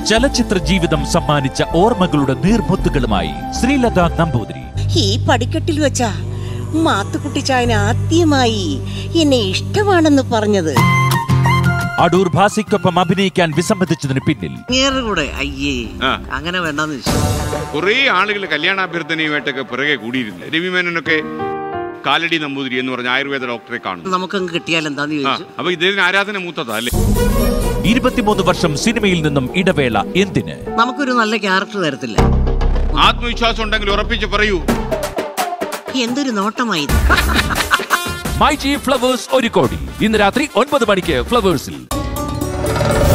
ചലച്ചിത്ര ജീവിതം സമ്മാനിച്ച ഓർമ്മകളുടെ നീർമുത്തുകളുമായി ശ്രീലത നമ്പൂതിരി. ഈ പടിക്കെട്ടിൽ വെച്ചാ മാത്തുക്കുട്ടിച്ചായൻ ആദ്യമായി എന്നെ ഇഷ്ടമാണെന്ന് പറഞ്ഞത്. അടൂർ ഭാസിക്കൊപ്പം അഭിനയിക്കാൻ വിസമ്മതിച്ചതിന് പിന്നിൽ അങ്ങനെ വേണ്ടെന്ന് കുറെ ആളുകൾ കല്യാണാഭ്യർത്ഥനയുമായിട്ടൊക്കെ പിറകെ കൂടിയിരുന്നു. രവിമേനൊക്കെ കാലടി നമ്പൂതിരി എന്ന് പറഞ്ഞ ആയുർവേദ ഡോക്ടറെ കാണും. നമുക്കങ്ങ് കിട്ടിയാൽ എന്താന്ന് ചോദിച്ചു. അപ്പൊ ഇദ്ദേഹത്തിന് ആരാധന മൂത്തതാ അല്ലേ? 23 വർഷം സിനിമയിൽ നിന്നും ഇടവേള എന്തിന്? നമുക്കൊരു നല്ല ക്യാരക്ടർ തരത്തില്ല. ആത്മവിശ്വാസം ഉണ്ടെങ്കിൽ ഉറപ്പിച്ച് പറയൂ. എന്തൊരു നോട്ടമായി. മൈജി ഫ്ലവേഴ്സ് 1 കോടി ഇന്ന് രാത്രി 9 മണിക്ക് ഫ്ലവേഴ്സിൽ.